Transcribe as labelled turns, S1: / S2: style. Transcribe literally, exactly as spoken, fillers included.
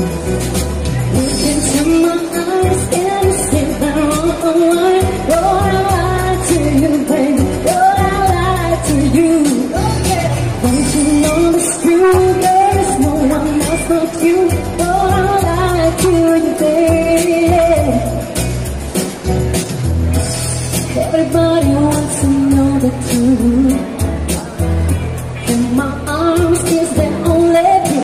S1: Look into my eyes and you see my wrong line. Lord, I lied to you, baby. Lord, I lied to you. Don't you know it's true? There's no one else but you. Lord, I lied to you, baby. Everybody wants to know the truth.